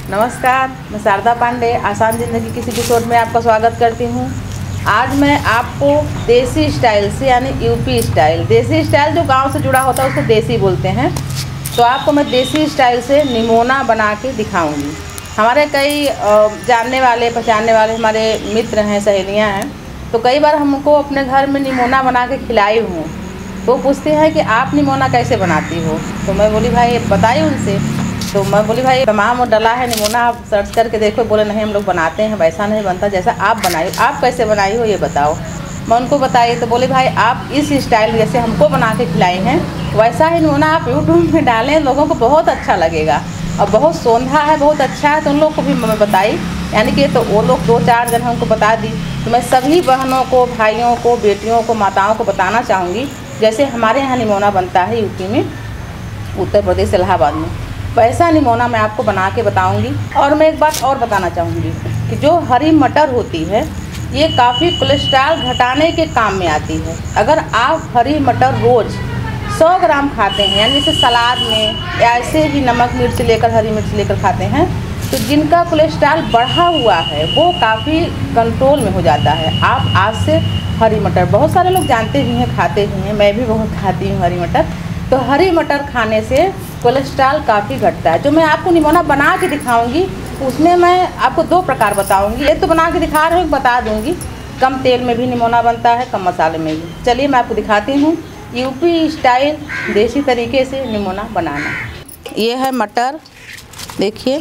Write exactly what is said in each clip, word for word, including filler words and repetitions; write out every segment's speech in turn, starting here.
नमस्कार, मैं शारदा पांडे आसान ज़िंदगी की एपिसोड में आपका स्वागत करती हूँ। आज मैं आपको देसी स्टाइल से यानी यूपी स्टाइल, देसी स्टाइल जो गांव से जुड़ा होता है उसको देसी बोलते हैं, तो आपको मैं देसी स्टाइल से निमोना बना के दिखाऊंगी। हमारे कई जानने वाले पहचानने वाले हमारे मित्र हैं, सहेलियाँ हैं, तो कई बार हमको अपने घर में निमोना बना के खिलाई हूँ। वो पूछते हैं कि आप निमोना कैसे बनाती हो, तो मैं बोली भाई बताइए उनसे। तो मैं बोली भाई तमाम डला है निमोना, आप सर्च करके देखो। बोले नहीं हम लोग बनाते हैं, वैसा नहीं बनता जैसा आप बनाई। आप कैसे बनाई हो ये बताओ। मैं उनको बताई तो बोले भाई आप इस स्टाइल जैसे हमको बना के खिलाई हैं वैसा ही निमोना आप यूट्यूब में डालें, लोगों को बहुत अच्छा लगेगा और बहुत सौंधा है, बहुत अच्छा है। तो उन लोग को भी मैं बताई, यानी कि तो वो लोग दो चार जन हमको बता दी। तो मैं सभी बहनों को, भाइयों को, बेटियों को, माताओं को बताना चाहूँगी जैसे हमारे यहाँ निमोना बनता है यूपी में, उत्तर प्रदेश इलाहाबाद में, वैसा निमोना मैं आपको बना के बताऊंगी। और मैं एक बात और बताना चाहूँगी कि जो हरी मटर होती है ये काफ़ी कोलेस्ट्रॉल घटाने के काम में आती है। अगर आप हरी मटर रोज़ सौ ग्राम खाते हैं, यानी जैसे सलाद में या ऐसे ही नमक मिर्च लेकर, हरी मिर्च लेकर खाते हैं, तो जिनका कोलेस्ट्रॉल बढ़ा हुआ है वो काफ़ी कंट्रोल में हो जाता है। आप आज से हरी मटर, बहुत सारे लोग जानते भी हैं, खाते भी हैं, मैं भी बहुत खाती हूँ हरी मटर। तो हरी मटर खाने से कोलेस्ट्रॉल काफ़ी घटता है। जो मैं आपको निमोना बना के दिखाऊंगी उसमें मैं आपको दो प्रकार बताऊंगी। एक तो बना के दिखा रही हूँ, बता दूंगी कम तेल में भी निमोना बनता है, कम मसाले में भी। चलिए मैं आपको दिखाती हूँ यूपी स्टाइल देसी तरीके से निमोना बनाना। ये है मटर, देखिए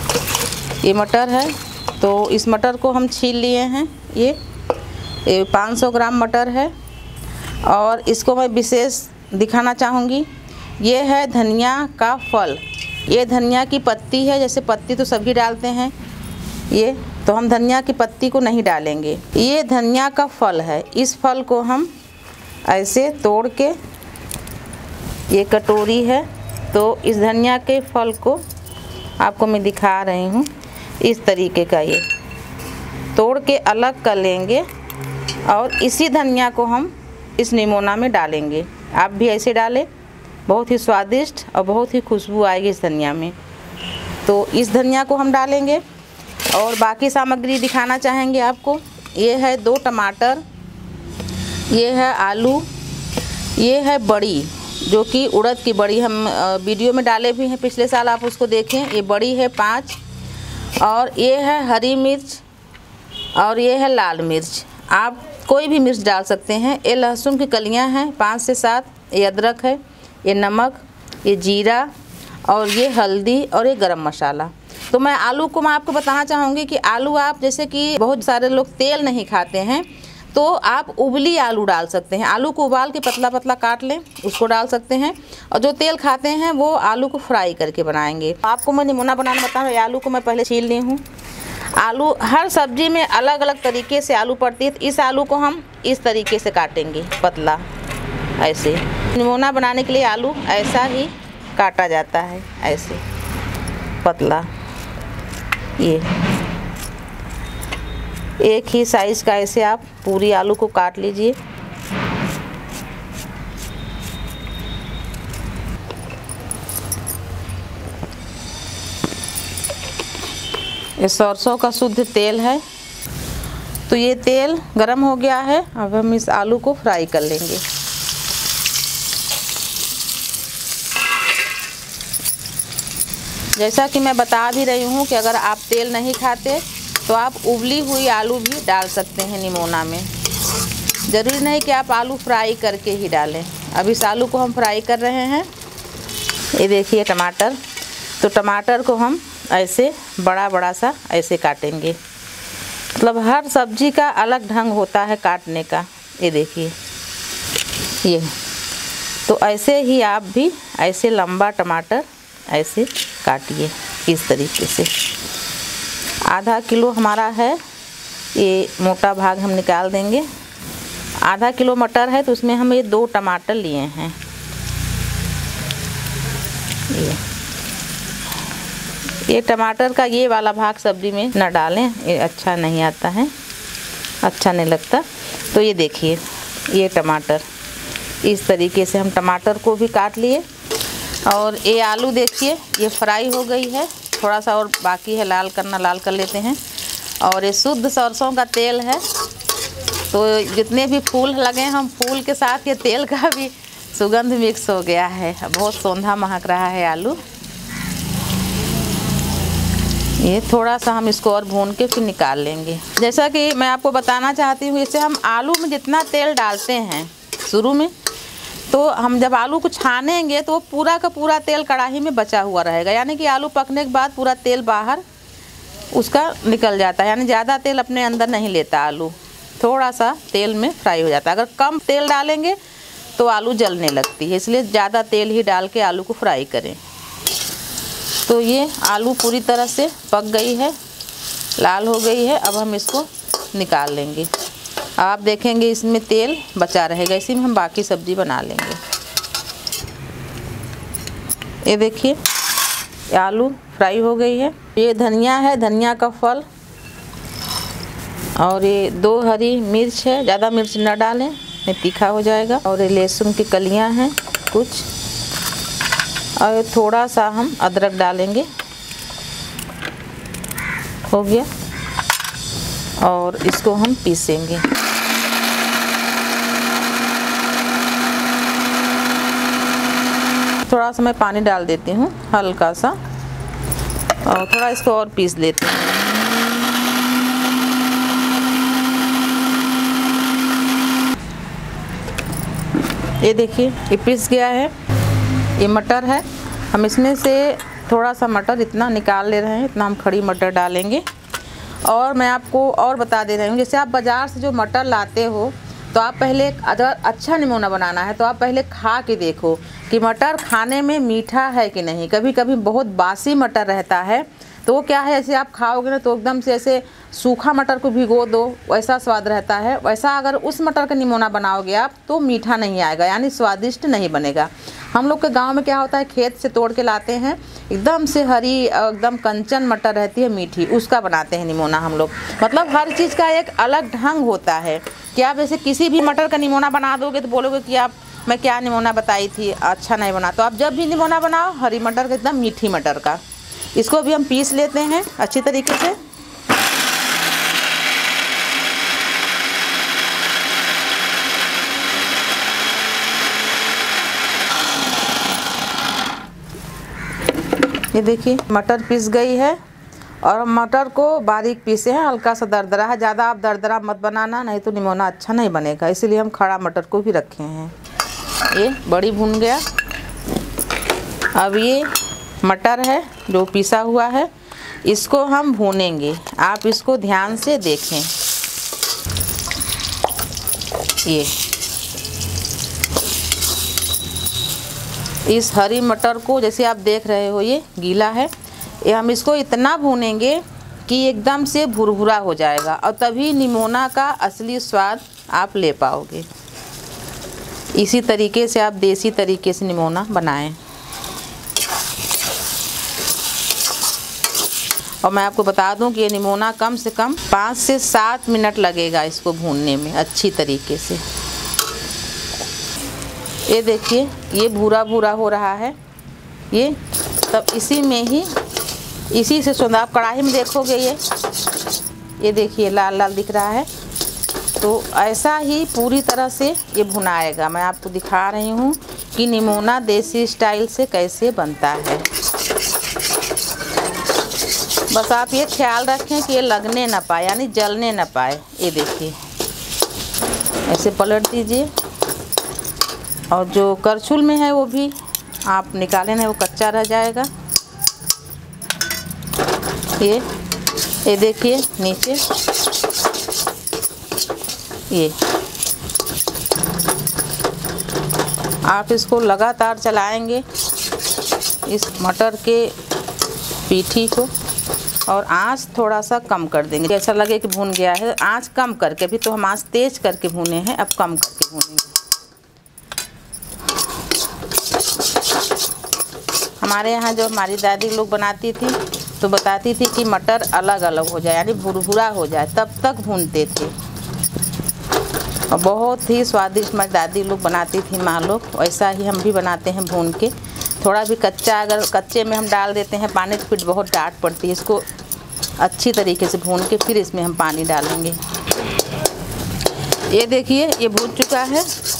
ये मटर है। तो इस मटर को हम छील लिए हैं। ये, ये पाँच सौ ग्राम मटर है। और इसको मैं विशेष दिखाना चाहूँगी, ये है धनिया का फल। ये धनिया की पत्ती है, जैसे पत्ती तो सभी डालते हैं, ये तो हम धनिया की पत्ती को नहीं डालेंगे। ये धनिया का फल है, इस फल को हम ऐसे तोड़ के, ये कटोरी है, तो इस धनिया के फल को आपको मैं दिखा रही हूँ। इस तरीके का ये तोड़ के अलग कर लेंगे और इसी धनिया को हम इस निमोना में डालेंगे। आप भी ऐसे डालें, बहुत ही स्वादिष्ट और बहुत ही खुशबू आएगी इस धनिया में। तो इस धनिया को हम डालेंगे और बाकी सामग्री दिखाना चाहेंगे आपको। ये है दो टमाटर, ये है आलू, ये है बड़ी, जो कि उड़द की बड़ी, हम वीडियो में डाले भी हैं पिछले साल, आप उसको देखें। ये बड़ी है पाँच, और ये है हरी मिर्च, और ये है लाल मिर्च। आप कोई भी मिर्च डाल सकते हैं। ये लहसुन की कलियां हैं पाँच से सात, ये अदरक है, ये नमक, ये जीरा, और ये हल्दी, और ये गरम मसाला। तो मैं आलू को मैं आपको बताना चाहूँगी कि आलू आप, जैसे कि बहुत सारे लोग तेल नहीं खाते हैं, तो आप उबली आलू डाल सकते हैं। आलू को उबाल के पतला पतला काट लें, उसको डाल सकते हैं। और जो तेल खाते हैं वो आलू को फ्राई करके बनाएंगे। आपको मैं निमोना बनाना बता रहा हूँ। आलू को मैं पहले छील ली हूँ। आलू हर सब्जी में अलग अलग तरीके से आलू पड़ती है, तो इस आलू को हम इस तरीके से काटेंगे, पतला ऐसे। निमोना बनाने के लिए आलू ऐसा ही काटा जाता है, ऐसे पतला। ये एक ही साइज़ का ऐसे आप पूरी आलू को काट लीजिए। ये सरसों का शुद्ध तेल है। तो ये तेल गरम हो गया है, अब हम इस आलू को फ्राई कर लेंगे। जैसा कि मैं बता भी रही हूँ कि अगर आप तेल नहीं खाते तो आप उबली हुई आलू भी डाल सकते हैं निमोना में। ज़रूरी नहीं कि आप आलू फ्राई करके ही डालें। अब इस आलू को हम फ्राई कर रहे हैं। ये देखिए टमाटर, तो टमाटर को हम ऐसे बड़ा बड़ा सा ऐसे काटेंगे। मतलब हर सब्जी का अलग ढंग होता है काटने का। ये देखिए ये, तो ऐसे ही आप भी ऐसे लंबा टमाटर ऐसे काटिए इस तरीके से। आधा किलो हमारा है, ये मोटा भाग हम निकाल देंगे। आधा किलो मटर है तो उसमें हम ये दो टमाटर लिए हैं। ये ये टमाटर का ये वाला भाग सब्जी में न डालें, ये अच्छा नहीं आता है, अच्छा नहीं लगता। तो ये देखिए ये टमाटर, इस तरीके से हम टमाटर को भी काट लिए। और ये आलू देखिए ये फ्राई हो गई है, थोड़ा सा और बाकी है लाल करना, लाल कर लेते हैं। और ये शुद्ध सरसों का तेल है, तो जितने भी फूल लगे हम फूल के साथ ये तेल का भी सुगंध मिक्स हो गया है। बहुत सौंधा महक रहा है आलू। ये थोड़ा सा हम इसको और भून के फिर निकाल लेंगे। जैसा कि मैं आपको बताना चाहती हूँ, इससे हम आलू में जितना तेल डालते हैं शुरू में, तो हम जब आलू को छानेंगे तो वो पूरा का पूरा तेल कढ़ाई में बचा हुआ रहेगा, यानी कि आलू पकने के बाद पूरा तेल बाहर उसका निकल जाता है, यानी ज़्यादा तेल अपने अंदर नहीं लेता आलू, थोड़ा सा तेल में फ्राई हो जाता है। अगर कम तेल डालेंगे तो आलू जलने लगती है, इसलिए ज़्यादा तेल ही डाल के आलू को फ्राई करें। तो ये आलू पूरी तरह से पक गई है, लाल हो गई है। अब हम इसको निकाल लेंगे। आप देखेंगे इसमें तेल बचा रहेगा, इसी में हम बाकी सब्ज़ी बना लेंगे। ये देखिए आलू फ्राई हो गई है। ये धनिया है, धनिया का फल, और ये दो हरी मिर्च है, ज़्यादा मिर्च न डालें नहीं तीखा हो जाएगा। और ये लहसुन की कलियां हैं कुछ, और थोड़ा सा हम अदरक डालेंगे, हो गया। और इसको हम पीसेंगे। थोड़ा सा मैं पानी डाल देती हूँ हल्का सा, और थोड़ा इसको और पीस लेते हैं। ये देखिए ये पीस गया है। ये मटर है, हम इसमें से थोड़ा सा मटर इतना निकाल ले रहे हैं, इतना हम खड़ी मटर डालेंगे। और मैं आपको और बता दे रही हूँ, जैसे आप बाज़ार से जो मटर लाते हो, तो आप पहले अगर अच्छा नमूना बनाना है तो आप पहले खा के देखो कि मटर खाने में मीठा है कि नहीं। कभी कभी बहुत बासी मटर रहता है, तो वो क्या है, ऐसे आप खाओगे ना तो एकदम से ऐसे सूखा मटर को भिगो दो, वैसा स्वाद रहता है। वैसा अगर उस मटर का नमूना बनाओगे आप तो मीठा नहीं आएगा, यानी स्वादिष्ट नहीं बनेगा। हम लोग के गांव में क्या होता है, खेत से तोड़ के लाते हैं, एकदम से हरी एकदम कंचन मटर रहती है मीठी, उसका बनाते हैं नमूना हम लोग। मतलब हर चीज़ का एक अलग ढंग होता है कि आप जैसे किसी भी मटर का नमूना बना दोगे तो बोलोगे कि आप मैं क्या नमूना बताई थी, अच्छा नहीं बना। तो आप जब भी नमूना बनाओ हरी मटर का, एकदम मीठी मटर का। इसको भी हम पीस लेते हैं अच्छी तरीके से। ये देखिए मटर पीस गई है, और मटर को बारीक पीसे हैं, हल्का सा दरदरा है, ज़्यादा आप दरदरा मत बनाना, नहीं तो नमूना अच्छा नहीं बनेगा। इसीलिए हम खड़ा मटर को भी रखे हैं। ये बड़ी भून गया। अब ये मटर है जो पिसा हुआ है, इसको हम भूनेंगे। आप इसको ध्यान से देखें। ये इस हरी मटर को जैसे आप देख रहे हो ये गीला है, ये हम इसको इतना भूनेंगे कि एकदम से भुरभुरा हो जाएगा, और तभी नमूना का असली स्वाद आप ले पाओगे। इसी तरीके से आप देसी तरीके से नमूना बनाएं। और मैं आपको बता दूं कि ये नमूना कम से कम पाँच से सात मिनट लगेगा इसको भूनने में अच्छी तरीके से। ये देखिए ये भूरा भूरा हो रहा है ये, तब इसी में ही इसी से सुंदर आप कढ़ाई में देखोगे ये ये देखिए लाल लाल दिख रहा है। तो ऐसा ही पूरी तरह से ये भुनाएगा। मैं आपको दिखा रही हूँ कि नमूना देसी स्टाइल से कैसे बनता है। बस आप ये ख्याल रखें कि ये लगने ना पाए, यानी जलने ना पाए। ये देखिए ऐसे पलट दीजिए, और जो करछुल में है वो भी आप निकालें ना, वो कच्चा रह जाएगा। ये ये देखिए नीचे ये आप इसको लगातार चलाएंगे इस मटर के पीठी को, और आंच थोड़ा सा कम कर देंगे। ऐसा लगे कि भून गया है, आंच कम करके, अभी तो हम आंच तेज करके भूने हैं, अब कम करके भूनेंगे। हमारे यहाँ जो हमारी दादी लोग बनाती थी तो बताती थी कि मटर अलग अलग हो जाए, यानी भुरभुरा हो जाए, तब तक भूनते थे। और बहुत ही स्वादिष्ट हमारी दादी लोग बनाती थी, माँ लोग। वैसा ही हम भी बनाते हैं भून के। थोड़ा भी कच्चा, अगर कच्चे में हम डाल देते हैं पानी तो फिर बहुत डांट पड़ती है। इसको अच्छी तरीके से भून के फिर इसमें हम पानी डालेंगे। ये देखिए ये भून चुका है,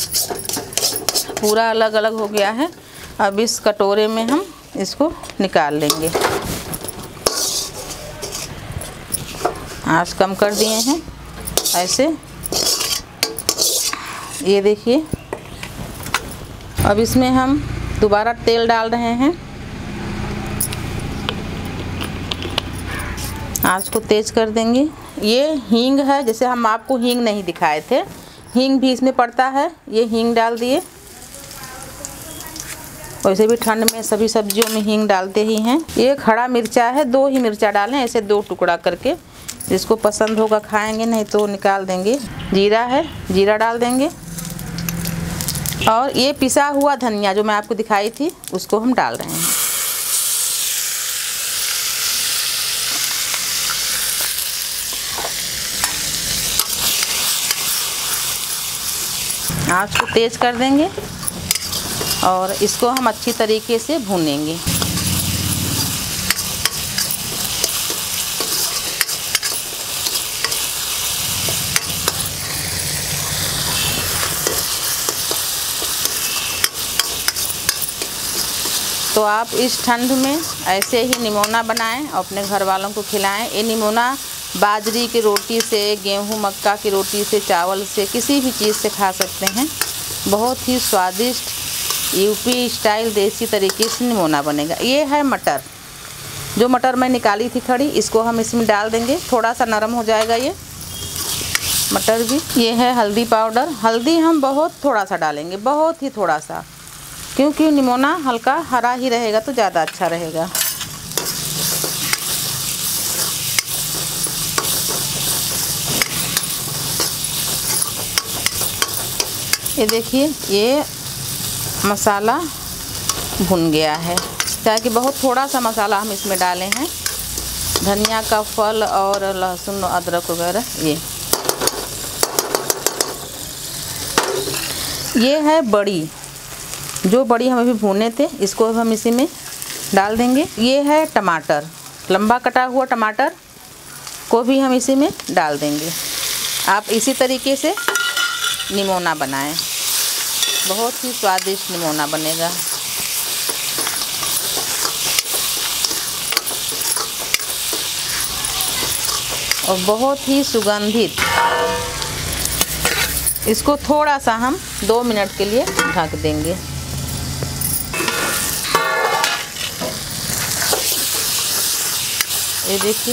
पूरा अलग अलग हो गया है। अब इस कटोरे में हम इसको निकाल लेंगे। आँच कम कर दिए हैं ऐसे। ये देखिए अब इसमें हम दोबारा तेल डाल रहे हैं। आँच को तेज कर देंगे। ये हींग है, जैसे हम आपको हींग नहीं दिखाए थे, हींग भी इसमें पड़ता है। ये हींग डाल दिए। वैसे भी ठंड में सभी सब्जियों में हींग डालते ही हैं। ये खड़ा मिर्चा है, दो ही मिर्चा डालें, ऐसे दो टुकड़ा करके। जिसको पसंद होगा खाएंगे, नहीं तो निकाल देंगे। जीरा है, जीरा डाल देंगे। और ये पिसा हुआ धनिया जो मैं आपको दिखाई थी उसको हम डाल रहे हैं। आँच को तेज कर देंगे और इसको हम अच्छी तरीके से भूनेंगे। तो आप इस ठंड में ऐसे ही निमोना बनाएं और अपने घर वालों को खिलाएं। ये निमोना बाजरी की रोटी से, गेहूं मक्का की रोटी से, चावल से, किसी भी चीज़ से खा सकते हैं। बहुत ही स्वादिष्ट यूपी स्टाइल देसी तरीके से निमोना बनेगा। ये है मटर, जो मटर मैं निकाली थी खड़ी, इसको हम इसमें डाल देंगे। थोड़ा सा नरम हो जाएगा ये मटर भी। ये है हल्दी पाउडर। हल्दी हम बहुत थोड़ा सा डालेंगे, बहुत ही थोड़ा सा, क्योंकि निमोना हल्का हरा ही रहेगा तो ज़्यादा अच्छा रहेगा। ये देखिए ये मसाला भुन गया है। ताकि बहुत थोड़ा सा मसाला हम इसमें डाले हैं, धनिया का फल और लहसुन अदरक वगैरह। ये ये है बड़ी, जो बड़ी हम अभी भूने थे, इसको हम इसी में डाल देंगे। ये है टमाटर, लंबा कटा हुआ टमाटर को भी हम इसी में डाल देंगे। आप इसी तरीके से निमोना बनाएं, बहुत ही स्वादिष्ट निमोना बनेगा। और बहुत ही सुगंधित। इसको थोड़ा सा हम दो मिनट के लिए ढक देंगे। ये देखिए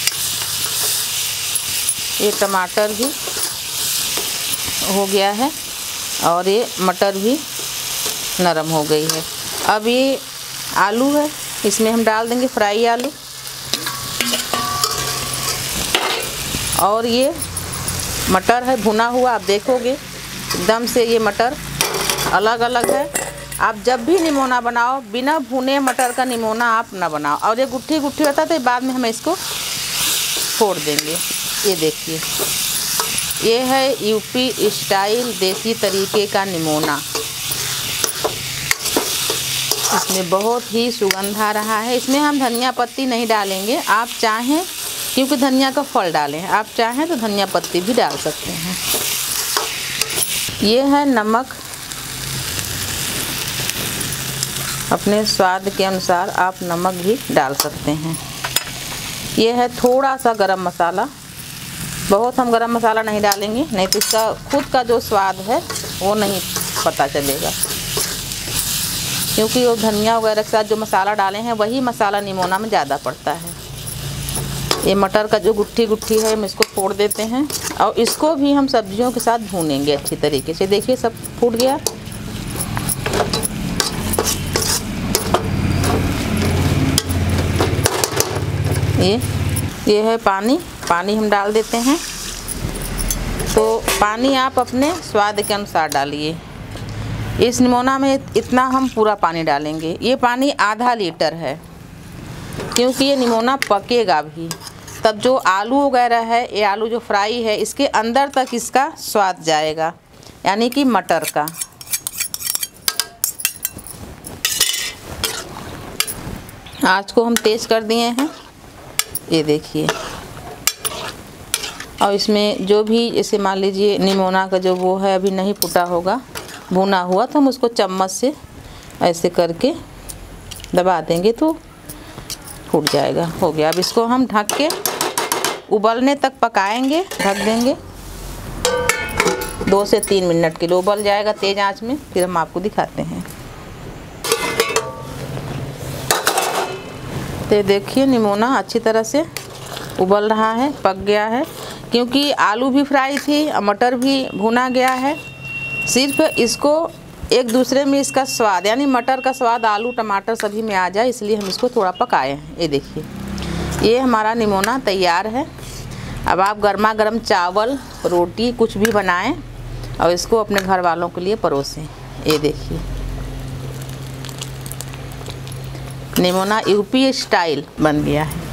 ये टमाटर भी हो गया है और ये मटर भी नरम हो गई है। अब ये आलू है, इसमें हम डाल देंगे फ्राई आलू। और ये मटर है भुना हुआ, आप देखोगे एकदम से ये मटर अलग अलग है। आप जब भी निमोना बनाओ, बिना भुने मटर का निमोना आप ना बनाओ। और ये गुट्ठी गुट्ठी होता है तो बाद में हम इसको फोड़ देंगे। ये देखिए ये है यूपी स्टाइल देसी तरीके का निमोना। इसमें बहुत ही सुगंध आ रहा है। इसमें हम धनिया पत्ती नहीं डालेंगे, आप चाहें, क्योंकि धनिया का फल डाले हैं, आप चाहें तो धनिया पत्ती भी डाल सकते हैं। ये है नमक, अपने स्वाद के अनुसार आप नमक भी डाल सकते हैं। ये है थोड़ा सा गरम मसाला, बहुत हम गरम मसाला नहीं डालेंगे, नहीं तो इसका खुद का जो स्वाद है वो नहीं पता चलेगा। क्योंकि वो धनिया वगैरह के साथ जो मसाला डाले हैं वही मसाला निमोना में ज़्यादा पड़ता है। ये मटर का जो गुट्ठी गुट्ठी है हम इसको फोड़ देते हैं और इसको भी हम सब्जियों के साथ भूनेंगे अच्छी तरीके से। देखिए सब फूट गया। ये ये है पानी, पानी हम डाल देते हैं। तो पानी आप अपने स्वाद के अनुसार डालिए। इस निमोना में इतना हम पूरा पानी डालेंगे। ये पानी आधा लीटर है, क्योंकि ये निमोना पकेगा भी। तब जो आलू वगैरह है, ये आलू जो फ्राई है, इसके अंदर तक इसका स्वाद जाएगा, यानी कि मटर का। आँच को हम तेज़ कर दिए हैं, ये देखिए। और इसमें जो भी जैसे मान लीजिए निमोना का जो वो है अभी नहीं फूटा होगा, भुना हुआ, तो हम उसको चम्मच से ऐसे करके दबा देंगे तो फूट जाएगा। हो गया। अब इसको हम ढक के उबलने तक पकाएंगे, ढक देंगे दो से तीन मिनट के लिए। उबल जाएगा तेज़ आंच में, फिर हम आपको दिखाते हैं। तो देखिए निमोना अच्छी तरह से उबल रहा है, पक गया है, क्योंकि आलू भी फ्राई थी और मटर भी भुना गया है। सिर्फ इसको एक दूसरे में इसका स्वाद, यानी मटर का स्वाद आलू टमाटर सभी में आ जाए, इसलिए हम इसको थोड़ा पकाए हैं। ये देखिए, ये हमारा निमोना तैयार है। अब आप गर्मा गर्म चावल, रोटी कुछ भी बनाएं और इसको अपने घर वालों के लिए परोसें। ये देखिए, निमोना यूपी स्टाइल बन गया है।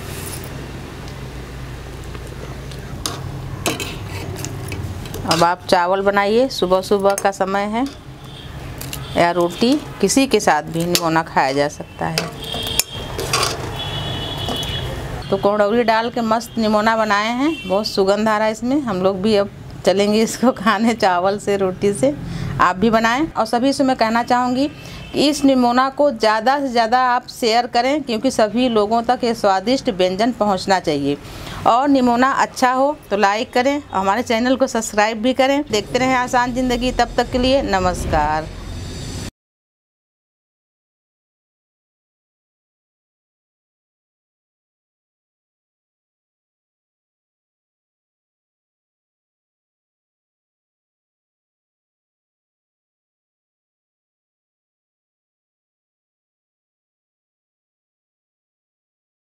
अब आप चावल बनाइए, सुबह सुबह का समय है, या रोटी, किसी के साथ भी निमोना खाया जा सकता है। तो कुंडौरी डाल के मस्त निमोना बनाए हैं, बहुत सुगंध आ रहा है इसमें। हम लोग भी अब चलेंगे इसको खाने चावल से, रोटी से। आप भी बनाएं। और सभी से मैं कहना चाहूँगी कि इस निमोना को ज़्यादा से ज़्यादा आप शेयर करें, क्योंकि सभी लोगों तक ये स्वादिष्ट व्यंजन पहुँचना चाहिए। और निमोना अच्छा हो तो लाइक करें और हमारे चैनल को सब्सक्राइब भी करें। देखते रहें आसान ज़िंदगी। तब तक के लिए नमस्कार।